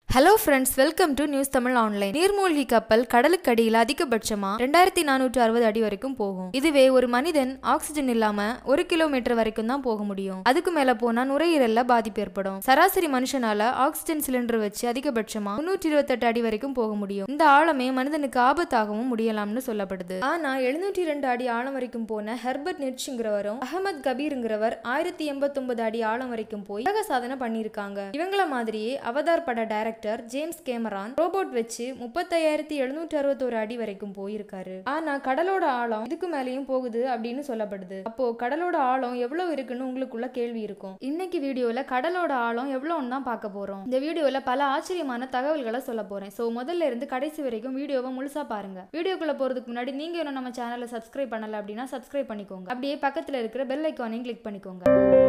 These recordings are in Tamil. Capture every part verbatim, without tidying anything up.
Hello friends, welcome to news Tamil online. நீர்மூழ்கி கப்பல் கடலுக்கு அடியில் அதிகபட்சமா ரெண்டாயிரத்தி நானூற்று அறுபது அடி வரைக்கும் போகும். இதுவே ஒரு மனிதன் ஆக்சிஜன் இல்லாம ஒரு கிலோமீட்டர் வரைக்கும் தான் போக முடியும். அதுக்கு மேல போனா நுரையீரல்ல பாதிப்பு ஏற்படும். சராசரி மனுஷனால ஆக்சிஜன் சிலிண்டர் வச்சு அதிகபட்சமா முன்னூற்றி இருபத்தி எட்டு அடி வரைக்கும் போக முடியும். இந்த ஆழமே மனிதனுக்கு ஆபத்தாகவும் முடியலாம்னு சொல்லப்படுது. ஆனா எழுநூற்றி இரண்டு அடி ஆழம் வரைக்கும் போன ஹெர்பர்ட் நிட்ச்ங்கிறவரும் அஹமத் கபீர்ங்கிறவர் ஆயிரத்தி எண்பத்தி ஒன்பது அடி ஆழம் வரைக்கும் போய் உலக சாதனை பண்ணிருக்காங்க. இவங்கள மாதிரியே அவதார் பட டைரக்டர் ஜேம்ஸ் கேமரான் ரோபோட் வச்சு முப்பத்தையாயிரத்தி எழுநூற்றி அறுபத்தோரு அடி வரைக்கும் போயிருக்காரு. ஆனா கடலோட ஆழம் இதுக்கு மேலேயும் போகுது அப்படின்னு சொல்லப்படுது. அப்போ கடலோட ஆழம் எவ்வளவு இருக்குன்னு உங்களுக்குள்ள கேள்வி இருக்கும். இன்னைக்கு வீடியோல கடலோட ஆழம் எவ்வளவுன்னு தான் பார்க்க போறோம். இந்த வீடியோல பல ஆச்சரியமான தகவல்களை சொல்ல போறேன். சோ முதல்ல இருந்து கடைசி வரைக்கும் வீடியோவை முழுசா பாருங்க. வீடியோக்குள்ள போறதுக்கு முன்னாடி நீங்க இன்னும் நம்ம சேனலை சப்ஸ்கிரைப் பண்ணல அப்படின்னா சப்ஸ்கிரைப் பண்ணிக்கோங்க. அப்படியே பக்கத்துல இருக்கிற பெல் ஐகானையும் கிளிக் பண்ணிக்கோங்க.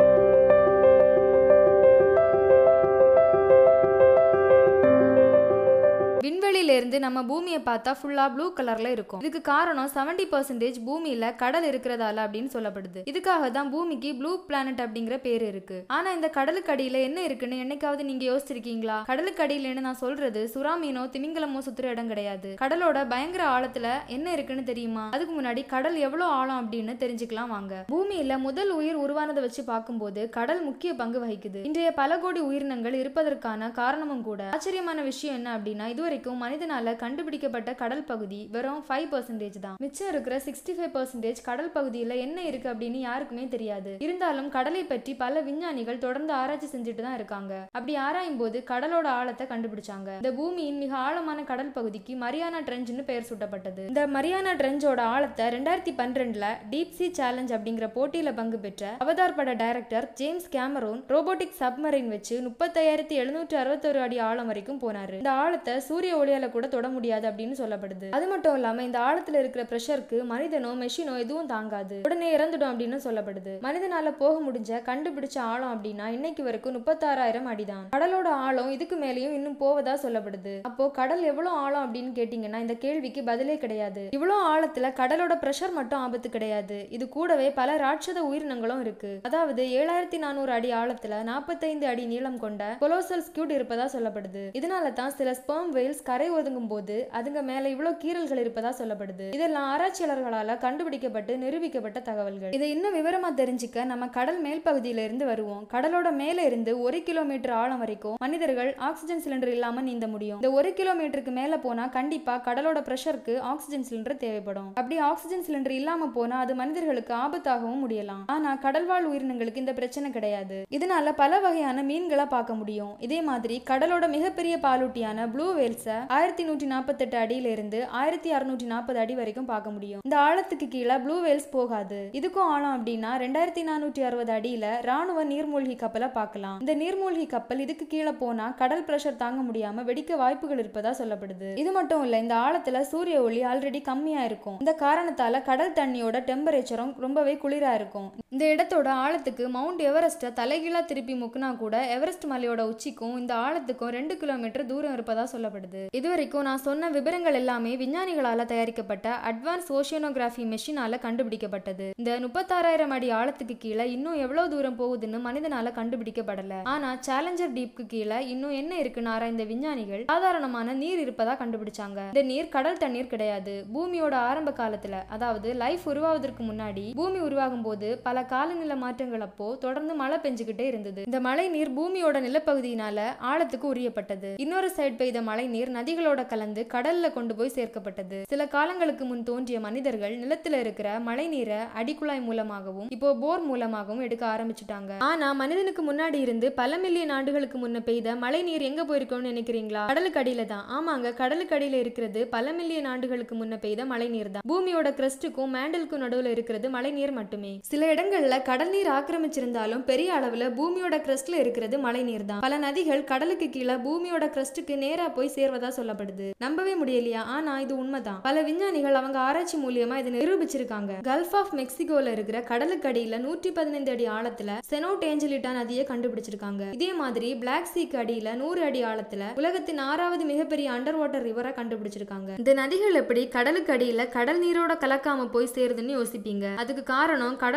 விண்வெளியில இருந்து நம்ம பூமியை பார்த்தா ஃபுல்லா ப்ளூ கலர்ல இருக்கும். இதுக்கு காரணம் செவன்டி பர்சன்டேஜ் பூமியில கடல் இருக்கிறதால அப்படின்னு சொல்லப்படுது. இதுக்காக தான் பூமிக்கு ப்ளூ பிளானட் அப்படிங்கிற பேரு இருக்கு. ஆனா இந்த கடலுக்கு அடியில என்ன இருக்குன்னு என்னைக்காவது நீங்க யோசிச்சிருக்கீங்களா? கடலுக்கு அடியிலன்னு நான் சொல்றது சுறா மீனோ திமிங்கலமோ சுத்துற இடம் கிடையாது. கடலோட பயங்கர ஆழத்துல என்ன இருக்குன்னு தெரியுமா? அதுக்கு முன்னாடி கடல் எவ்வளவு ஆழம் அப்படின்னு தெரிஞ்சுக்கலாம் வாங்க. பூமியில முதல் உயிர் உருவானதை வச்சு பார்க்கும்போது கடல் முக்கிய பங்கு வகிக்குது. இன்றைய பல கோடி உயிரினங்கள் இருப்பதற்கான காரணமும் கூட. ஆச்சரியமான விஷயம் என்ன அப்படின்னா இது வரைக்கும் மனிதனால கண்டுபிடிக்கப்பட்ட கடல் பகுதி வெறும் ஃபைவ் பர்சன்டேஜ் தான். மிச்சம் இருக்கிற சிக்ஸ்டி ஃபைவ் பர்சன்டேஜ் கடல் பகுதியில என்ன இருக்கு அப்படின்னு யாருக்குமே தெரியாது. இருந்தாலும் கடலை பற்றி பல விஞ்ஞானிகள் தொடர்ந்து ஆராய்ச்சி செஞ்சுட்டு தான் இருக்காங்க. அப்படி ஆராயும் போது கடலோட ஆழத்தை கண்டுபிடிச்சாங்க. இந்த பூமியின் மிக ஆழமான கடல் பகுதிக்கு மரியானா ட்ரெஞ்ச்னு பெயர் சூட்டப்பட்டது. இந்த மரியானா ட்ரெஞ்சோட ஆழத்தை ரெண்டாயிரத்தி பன்னிரெண்டுல டீப் சி சேலஞ்ச் அப்படிங்கிற போட்டியில பங்கு பெற்ற அவதார் பட director James Cameron robotic submarine வச்சு முப்பத்தையாயிரத்தி எழுநூற்றி அறுபத்தொரு அடி ஆழம் வரைக்கும் போனாரு. இந்த ஆழத்தை சூரிய ஒளியால கூட தொட முடியாது அப்படின்னு சொல்லப்படுது. அது மட்டும் இல்லாம இந்த ஆழத்துல இருக்கிற பிரஷருக்கு மனிதனோ மெஷினோ எதுவும் தாங்காது, உடனே இறந்துடும் அப்படின்னு சொல்லப்படுது. மனிதனால போக முடிஞ்ச கண்டுபிடிச்ச ஆழம் அப்படின்னா இன்னைக்கு வரைக்கும் முப்பத்தாறாயிரம் அடிதான். கடலோட ஆழம் இதுக்கு மேலேயும் இன்னும் போவதா சொல்லப்படுது. அப்போ கடல் எவ்வளவு ஆழம் அப்படின்னு கேட்டீங்கன்னா இந்த கேள்விக்கு பதிலே கிடையாது. இவ்வளவு ஆழத்துல கடலோட பிரஷர் மட்டும் ஆபத்து கிடையாது, இது கூடவே பல ராட்சத உயிரினங்களும் இருக்கு. அதாவது ஏழாயிரத்தி நானூறு அடி ஆழத்துல நாற்பத்தைந்து அடி நீளம் கொண்ட கொலோசல் ஸ்கியூட் இருப்பதா சொல்லப்படுது. இதனால தான் சில ஸ்பெர்ம் வேல்ஸ் கரை ஒதுங்கும் போது அதுங்க மேல இவ்வளவு கீறல்கள் இருப்பதா சொல்லப்படுது. இதெல்லாம் ஆராய்ச்சியாளர்களால கண்டுபிடிக்கப்பட்டு நிரூபிக்கப்பட்ட தகவல்கள். இதை இன்னும் விவரமா தெரிஞ்சுக்க நம்ம கடல் மேல் பகுதியில இருந்து வருவோம். கடலோட மேல இருந்து ஒரு கிலோமீட்டர் ஆழம் வரைக்கும் மனிதர்கள் ஆக்சிஜன் சிலிண்டர் இல்லாம நீந்த முடியும். இந்த ஒரு கிலோமீட்டருக்கு மேல போனா கண்டிப்பா கடலோட பிரஷருக்கு ஆக்சிஜன் சிலிண்டர் தேவைப்படும். அப்படி ஆக்சிஜன் சிலிண்டர் இல்லாம போனா அது மனிதர்களுக்கு ஆபத்தாகவும் முடியலாம். ஆனா கடல்வாழ் உயிரினங்களுக்கு இந்த பிரச்சனை கிடையாது. இதனால பல வகையான மீன்களை பார்க்க முடியும். இதே மாதிரி கடலோட மிகப்பெரிய பாலூட்டியான ப்ளூ வேல்ஸ ஆயிரத்தி நூற்றி நாற்பத்தி எட்டு அடியில இருந்து ஆயிரத்தி அறுநூற்றி நாற்பது அடி வரைக்கும் பார்க்க முடியும். இந்த ஆழத்துக்கு கீழே ப்ளூ வேல்ஸ் போகாது. இதுக்கும் ஆழம் அப்படின்னா ரெண்டாயிரத்தி நானூற்றி அறுபது அடியில ராணுவ நீர்மூழ்கி கப்பலை பார்க்கலாம். இந்த நீர்மூழ்கி கப்பல் இதுக்கு கீழே போனா கடல் பிரஷர் தாங்க முடியாம வெடிக்க வாய்ப்புகள் இருப்பதா சொல்லப்படுது. இது மட்டும் இல்ல, இந்த ஆழத்துல சூரிய ஒளி ஆல்ரெடி கம்மியா இருக்கும். இந்த காரணத்தால கடல் தண்ணியோட டெம்பரேச்சரும் ரொம்பவே குளிரா இருக்கும். இந்த இடத்தோட ஆழத்துக்கு மவுண்ட் எவரெஸ்ட தலைகீழா திருப்பி முக்குனா கூட எவரெஸ்ட் மலையோட உச்சிக்கும் இந்த ஆழத்துக்கும் ரெண்டு கிலோமீட்டர் தூரம் இருப்பதா சொல்லப்படுது. இதுவரைக்கும் நான் சொன்ன விவரங்கள் எல்லாமே விஞ்ஞானிகளால தயாரிக்கப்பட்ட அட்வான்ஸ் ஓஷியனோகிராஃபி மெஷினால கண்டுபிடிக்கப்பட்டது. இந்த முப்பத்தாறாயிரம் அடி ஆழத்துக்கு கீழே இன்னும் எவ்வளவு தூரம் போகுதுன்னு மனிதனால கண்டுபிடிக்கப்படல. ஆனா சேலஞ்சர் டீப்க்கு கீழே இன்னும் என்ன இருக்குன்னு ஆராய்ந்த விஞ்ஞானிகள் சாதாரணமான நீர் இருப்பதா கண்டுபிடிச்சாங்க. இந்த நீர் கடல் தண்ணீர் கிடையாது. பூமியோட ஆரம்ப காலத்துல, அதாவது லைஃப் உருவாவதற்கு முன்னாடி பூமி உருவாகும் போது பல காலநிலை மாற்றங்கள் அப்போ தொடர்ந்து மழை பெஞ்சுக்கிட்டே இருந்தது. இந்த மழை நீர் பூமியோட நிலப்பகுதியினால ஆழத்துக்கு உரியப்பட்டது. இன்னொரு சைடு பெய்த மழை நீர் நதிகளோட கலந்து கடல்ல கொண்டு போய் சேர்க்கப்பட்டது. சில காலங்களுக்கு முன் தோன்றிய மனிதர்கள் நிலத்துல இருக்கிற மழை நீரை அடிக்குழாய் மூலமாகவும் இப்போ போர் மூலமாகவும் எடுக்க ஆரம்பிச்சுட்டாங்க. ஆனா மனிதனுக்கு முன்னாடி இருந்து பல மில்லியன் ஆண்டுகளுக்கு முன்ன பெய்த மழை நீர் எங்க போயிருக்கோம்னு நினைக்கிறீங்களா? கடலுக்கு அடியில தான். ஆமாங்க, கடலுக்கு அடியில இருக்கிறது பல மில்லியன் ஆண்டுகளுக்கு முன்ன பெய்த மழை நீர் தான். பூமியோட கிரஸ்டுக்கும் மேண்டலுக்கும் நடுவுல இருக்கிறது மழை நீர் மட்டுமே. சில இடங்கள்ல கடல் நீர் ஆக்கிரமிச்சிருந்தாலும் பெரிய அளவுல பூமியோட கிரஸ்ட்ல இருக்கிறது மழை நீர் தான். பல நதிகள் கடலுக்கு கீழே பூமியோட கிரஸ்டுக்கு நேரா போய் சேர்வதா சொல்லப்படுது. நம்பவே முடியலையா? ஆனா இது உண்மைதான். பல விஞ்ஞானிகள் அவங்க ஆராய்ச்சி மூலியமா இதை நிரூபிச்சிருக்காங்க. கல்ஃப் ஆஃப் மெக்சிகோல இருக்கிற கடலுக்கு அடியில நூற்றி பதினைந்து அடி ஆழத்துல செனோட் ஏஞ்சலிட்டா நதியை கண்டுபிடிச்சிருக்காங்க. இதே மாதிரி பிளாக் சீக்கு அடியில நூறு அடி ஆழத்துல உலகத்தின் ஆறாவது மிகப்பெரிய அண்டர் வாட்டர் ரிவரை கண்டுபிடிச்சிருக்காங்க. இந்த நதிகள் எப்படி கடலுக்கு அடியில கடல் நீரோட கலக்காம போய் சேருதுன்னு யோசிப்பீங்க. அதுக்கு காரணம் கடல் தண்ணீரோட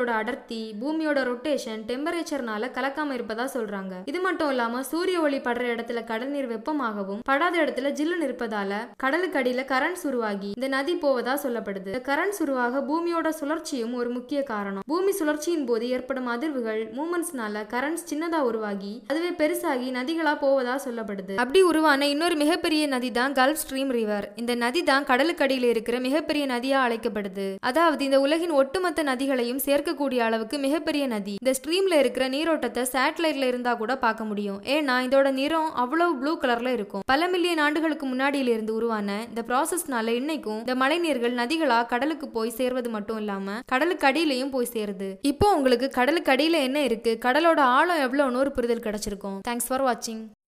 நீரோட்டங்களோட அடர்த்தி, பூமியோட ரொட்டேஷன், டெம்பரேச்சர்னால கலக்காம இருப்பதா சொல்றாங்க. இது மட்டும் இல்லாம சூரிய ஒளி படுற இடத்துல கடல் நீர் வெப்பமாகவும் படாத இடத்துல ஜில்லுன்னு இருப்பதால கடலுக்கு அடியில கரண்ட்ஸ் உருவாகி இந்த நதி போவதா சொல்லப்படுது. இந்த கரண்ட்ஸ் உருவாக பூமியோட சுழற்சியும் ஒரு முக்கிய காரணம். பூமி சுழற்சியின் போது ஏற்படும் அதிர்வுகள் மூமெண்ட்ஸ்னால கரண்ட்ஸ் சின்னதா உருவாகி அதுவே பெருசாகி நதிகளா போவதா சொல்லப்படுது. அப்படி உருவான இன்னொரு மிகப்பெரிய நதி தான் கல்ஃப் ஸ்ட்ரீம் ரிவர். இந்த நதி தான் கடலுக்கு அடியில இருக்கிற மிகப்பெரிய நதியா அழைக்கப்படுது. அதாவது இந்த உலகின் ஒட்டுமொத்த நதிகளையும் சேர்க்கக்கூடிய அளவுக்கு மிகப்பெரிய நதி. இந்த ஸ்ட்ரீம்ல இருக்கிற நீரோட்டத்தை சேட்டலைட்ல இருந்தா கூட பார்க்க முடியும். ஏன்னா இதோட நிறம் அவ்வளவு ப்ளூ கலர்ல இருக்கும். பல மில்லியன் ஆண்டுகளுக்கு முன்னாடியில இருந்து உருவான இந்த ப்ராசஸ்னால இன்னைக்கும் இந்த மழை நீர்கள் நதிகளா கடலுக்கு போய் சேர்வது மட்டும் இல்லாம கடலுக்கு அடியிலையும் போய் சேருது. இப்போ உங்களுக்கு கடலுக்கு அடியில என்ன இருக்கு, கடலோட ஆழம் எவ்வளவுன்னு ஒரு புரிதல் கிடைச்சிருக்கும். தேங்க்ஸ் ஃபார் வாட்சிங்.